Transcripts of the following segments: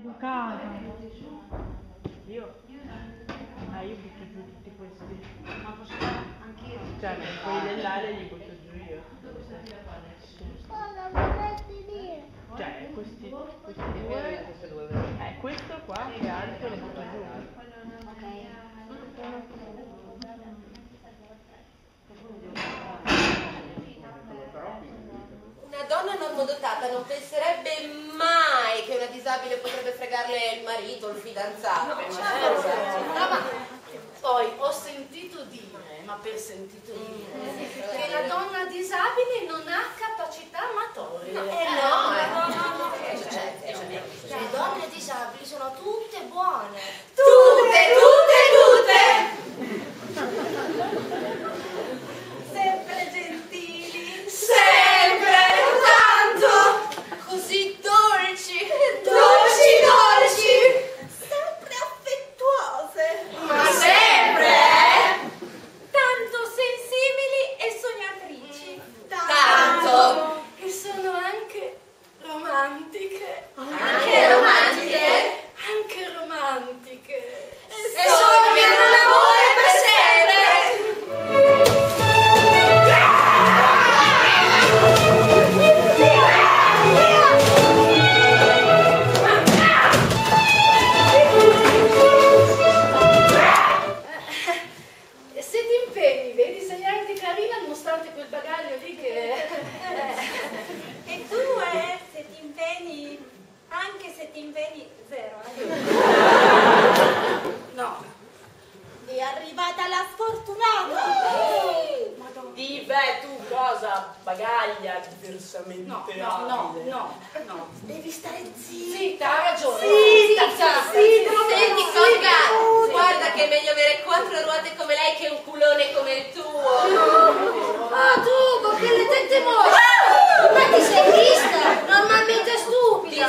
educata. Io butto giù tutti questi. Ma posso fare anch'io? Cioè, quelli dell'area li butto giù io. Cosa vorresti dire? Cioè, questi due. Questo qua che alto lo butto giù. Ok. Una donna normodotata non penserebbe mai che una disabile potrebbe fregarle il marito, il fidanzato. Poi ho sentito dire, ma per sentito dire, che la donna disabile non ha capacità motorie. No. Le donne disabili sono tutte buone. Tutte! Sempre gentili. Sempre! Tanto! Così dolci! Sempre affettuose. Ma sempre! Tanto sensibili e sognatrici. Tanto! E sono anche romantiche. Anche romantiche! Anche romantiche. E sogniano l'amore per sempre! Se ti impegni, vedi, sei anche carina nonostante quel bagaglio lì che... E tu, se ti impegni, anche se ti impegni, zero. No. È arrivata la sfortunata. Di beh, tu cosa? Bagaglia diversamente No. Devi stare zitta. Zitta, ha ragione. Senti, Conga, guarda che è meglio avere 4 ruote come lei che un culone come il tuo. Ah, tu, con quelle tette mosse. Ma ti sei vista? Normalmente stupida.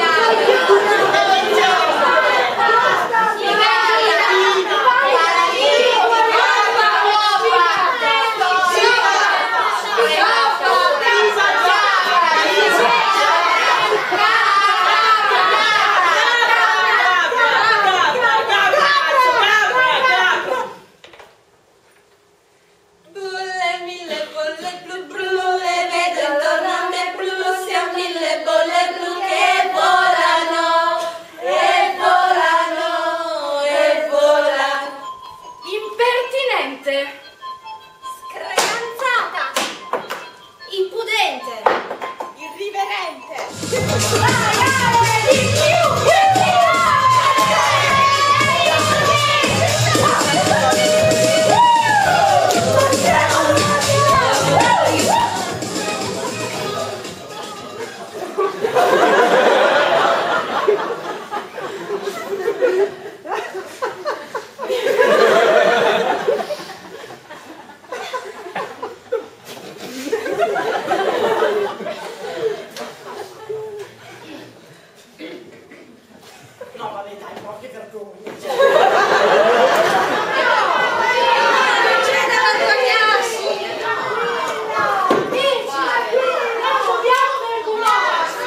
Bulle, mille bolle blu blu, le vedo intorno a me blu, siamo mille bolle blu che volano, e volano, e volano. Impertinente. Screanzata. Impudente. Irriverente. Di più. No, vabbè, dai, porca vergogna. C'è da vergognarsi. Non dobbiamo vergognarsi.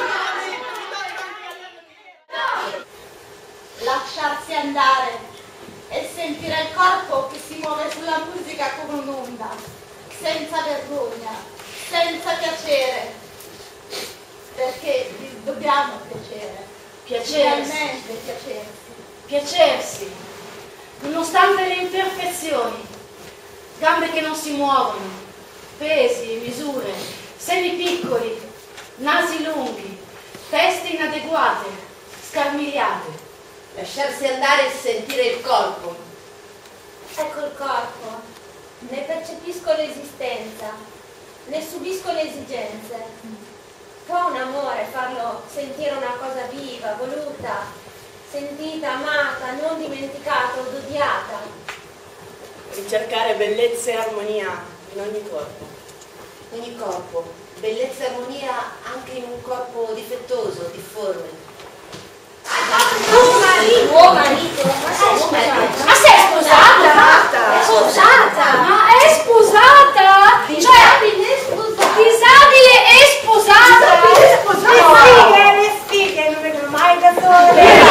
Lasciarsi andare e sentire il corpo che si muove sulla musica come un'onda, senza vergogna, senza piacere, perché dobbiamo piacere. Realmente Piacersi, nonostante le imperfezioni, gambe che non si muovono, pesi, misure, seni piccoli, nasi lunghi, teste inadeguate, scarmigliate. Lasciarsi andare e sentire il corpo. Ecco il corpo, ne percepisco l'esistenza, ne subisco le esigenze. Può un amore farlo sentire una cosa viva, voluta, sentita, amata, non dimenticata o odiata? Ricercare bellezza e armonia in ogni corpo. Ogni corpo, bellezza e armonia anche in un corpo difettoso, difforme. Tuo marito? Ma sei sposata? È sposata? Ma è sposata? Disabile e sposata? Disabile e sposata? Le sfighe non vengono mai da sole.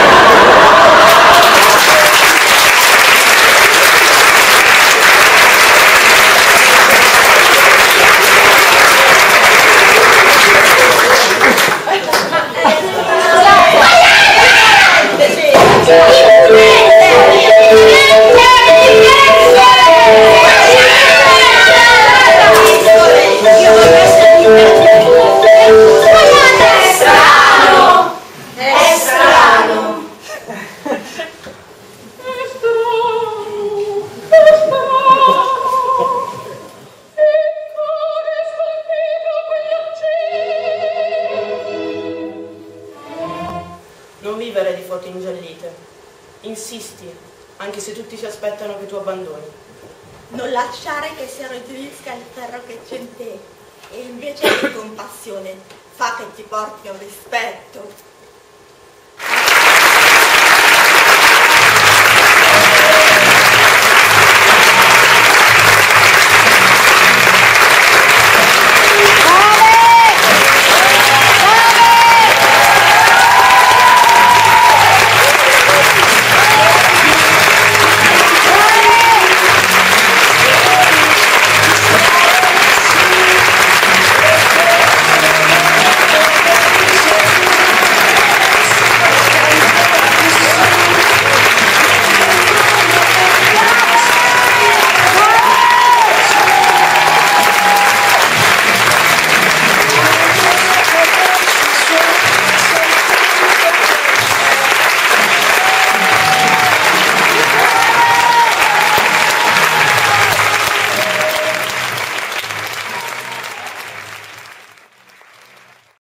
vivere di foto ingiallite. Insisti, anche se tutti si aspettano che tu abbandoni. Non lasciare che si arrugginisca il ferro che c'è in te, e invece di compassione fa che ti porti un rispetto.